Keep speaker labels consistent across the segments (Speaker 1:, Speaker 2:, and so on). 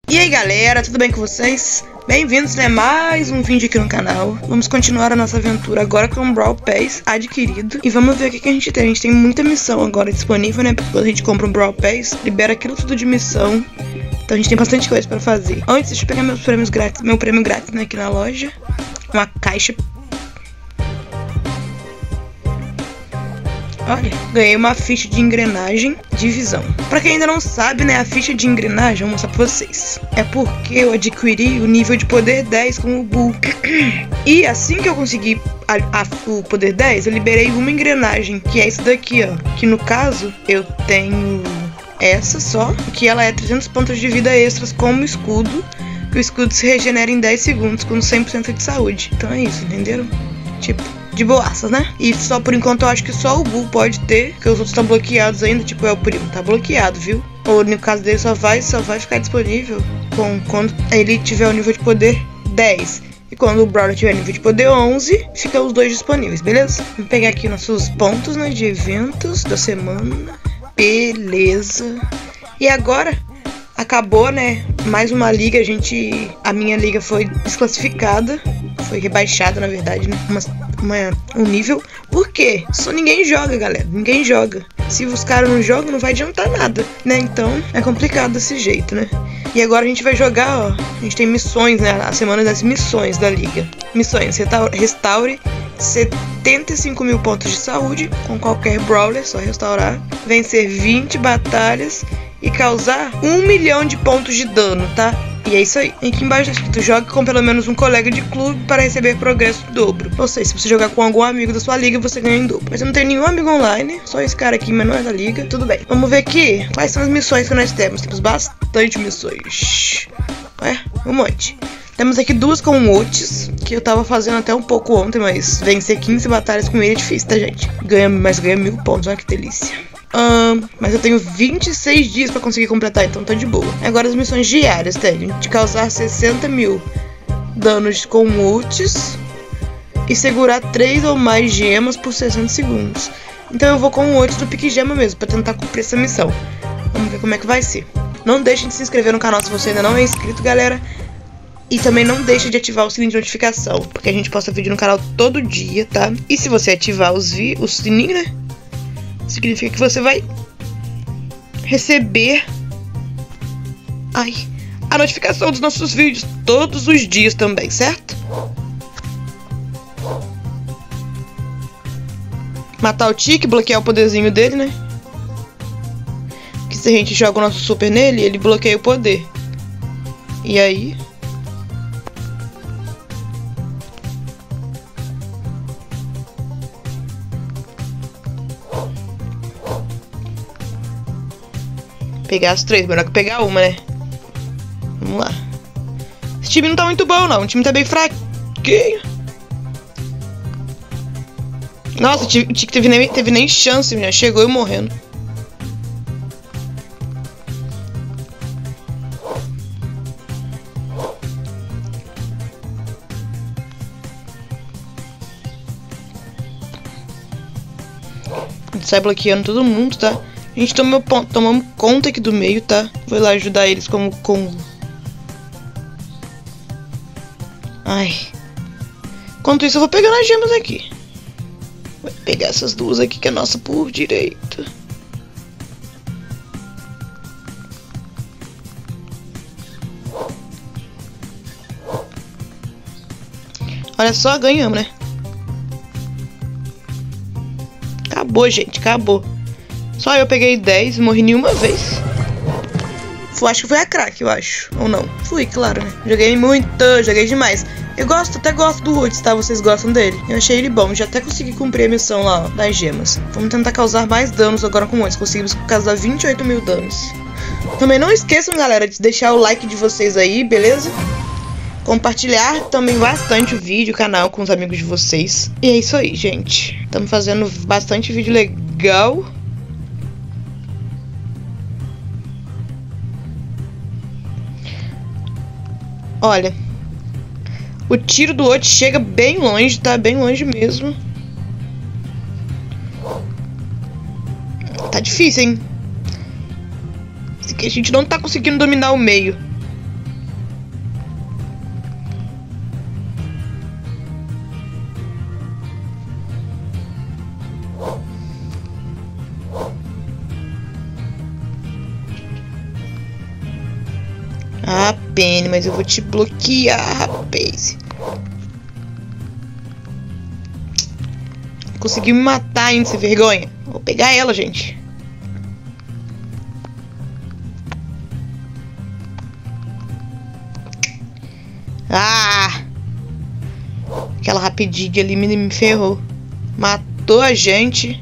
Speaker 1: E aí galera, tudo bem com vocês? Bem-vindos a mais um vídeo aqui no canal. Vamos continuar a nossa aventura agora com o Brawl Pass adquirido. E vamos ver o que a gente tem. A gente tem muita missão agora disponível, né? Porque quando a gente compra um Brawl Pass, libera aquilo tudo de missão. Então a gente tem bastante coisa pra fazer. Antes, deixa eu pegar meus prêmios grátis, meu prêmio grátis, né, aqui na loja. Uma caixa. Olha, ganhei uma ficha de engrenagem de visão. Pra quem ainda não sabe, né, a ficha de engrenagem, vou mostrar pra vocês. É porque eu adquiri o nível de poder 10 com o Bull. E assim que eu consegui o poder 10, eu liberei uma engrenagem, que é essa daqui, ó. Que no caso, eu tenho essa só, que ela é 300 pontos de vida extras como escudo. Que o escudo se regenera em 10 segundos com 100% de saúde. Então é isso, entenderam? Tipo, de boaças, né? E só por enquanto eu acho que só o Bull pode ter, porque os outros estão bloqueados ainda, tipo é o primo, tá bloqueado, viu? Ou no caso dele só vai ficar disponível quando ele tiver o nível de poder 10. E quando o Brawler tiver nível de poder 11, fica os dois disponíveis, beleza? Vamos pegar aqui nossos pontos, né, de eventos da semana. Beleza. E agora acabou, né? Mais uma liga, a minha liga foi desclassificada. Foi rebaixada, na verdade, né? Um nível. Por quê? Só ninguém joga, galera. Ninguém joga. Se os caras não jogam, não vai adiantar nada, né? Então, é complicado desse jeito, né? E agora a gente vai jogar, ó. A gente tem missões, né? A semana das missões da liga. Missões. Restaure 75 mil pontos de saúde com qualquer brawler, só restaurar. Vencer 20 batalhas e causar 1 milhão de pontos de dano, tá? E é isso aí. Aqui embaixo tá escrito: jogue com pelo menos um colega de clube para receber progresso em dobro. Ou seja, se você jogar com algum amigo da sua liga, você ganha em dobro. Mas eu não tenho nenhum amigo online, só esse cara aqui, mas não é da liga. Tudo bem. Vamos ver aqui quais são as missões que nós temos. Temos bastante missões. Um monte. Temos aqui duas com o Otis, que eu tava fazendo até um pouco ontem, mas vencer 15 batalhas com ele é difícil, tá, gente? Ganha 1000 pontos, olha que delícia. Mas eu tenho 26 dias pra conseguir completar, então tá de boa. Agora as missões diárias, tem de causar 60 mil danos com ultis e segurar 3 ou mais gemas por 60 segundos. Então eu vou com o ultis do pique gema mesmo, pra tentar cumprir essa missão. Vamos ver como é que vai ser. Não deixem de se inscrever no canal se você ainda não é inscrito, galera. E também não deixe de ativar o sininho de notificação, porque a gente posta vídeo no canal todo dia, tá? E se você ativar o sininho, né, significa que você vai receber a notificação dos nossos vídeos todos os dias também, certo? Matar o Tique, bloquear o poderzinho dele, né? Que se a gente joga o nosso super nele, ele bloqueia o poder. E aí... pegar as 3, melhor que pegar uma, né? Vamos lá. Esse time não tá muito bom, não. O time tá bem fraquinho. Nossa, o Tique teve nem chance, já chegou eu morrendo. A gente sai bloqueando todo mundo, tá? A gente tomamos conta aqui do meio, tá? Vou lá ajudar eles como combo. Enquanto isso eu vou pegando as gemas aqui. Vou pegar essas duas aqui que é nossa por direito. Olha só, ganhamos, né? Acabou, gente, acabou. Só eu peguei 10 e morri nenhuma vez. Acho que foi a crack, eu acho. Ou não? Fui, claro, né? Joguei muito, joguei demais. Eu até gosto do Woods, tá? Vocês gostam dele? Eu achei ele bom. Já até consegui cumprir a missão lá, ó, das gemas. Vamos tentar causar mais danos agora com o Woods. Conseguimos causar 28 mil danos. Também não esqueçam, galera, de deixar o like de vocês aí, beleza? Compartilhar também bastante o vídeo, o canal com os amigos de vocês. E é isso aí, gente. Estamos fazendo bastante vídeo legal. Olha, o tiro do outro chega bem longe, tá? Bem longe mesmo. Tá difícil, hein? Esse aqui a gente não tá conseguindo dominar o meio. Ah, Penny, mas eu vou te bloquear, rapaz. Conseguiu me matar ainda, sem vergonha. Vou pegar ela, gente. Ah! Aquela rapidinha ali me ferrou. Matou a gente.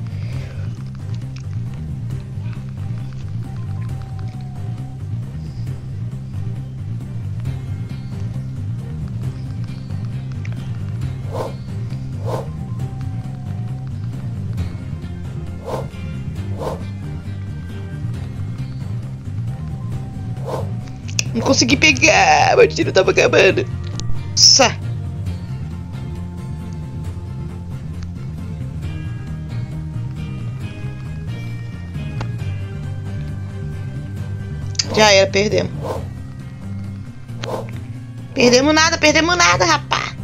Speaker 1: Não consegui pegar, meu tiro tava acabando. Nossa. Já era, perdemos. Perdemos nada, rapá.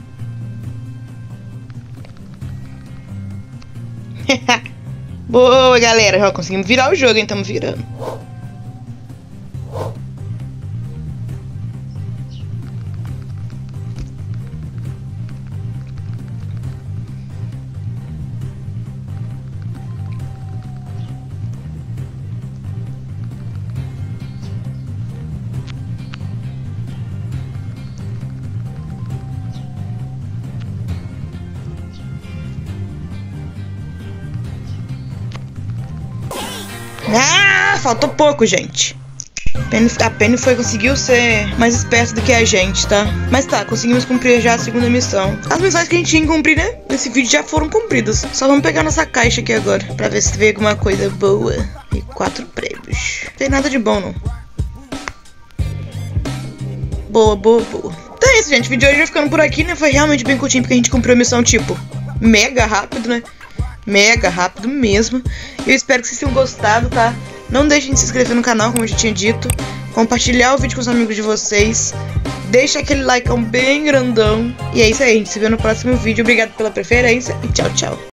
Speaker 1: Boa, galera. Já conseguimos virar o jogo, hein? Estamos virando. Ah, faltou pouco, gente. A Penny conseguiu ser mais esperta do que a gente, tá? Mas tá, conseguimos cumprir já a segunda missão. As missões que a gente tinha que cumprir, né? Nesse vídeo já foram cumpridas. Só vamos pegar nossa caixa aqui agora, pra ver se vê alguma coisa boa. E 4 prêmios. Não tem nada de bom, não. Boa. Então é isso, gente. O vídeo de hoje vai ficando por aqui, né? Foi realmente bem curtinho, porque a gente cumpriu a missão, tipo, mega rápido, né? Mega rápido mesmo. Eu espero que vocês tenham gostado, tá? Não deixem de se inscrever no canal, como eu já tinha dito. Compartilhar o vídeo com os amigos de vocês. Deixa aquele like bem grandão. E é isso aí, a gente se vê no próximo vídeo. Obrigado pela preferência e tchau, tchau.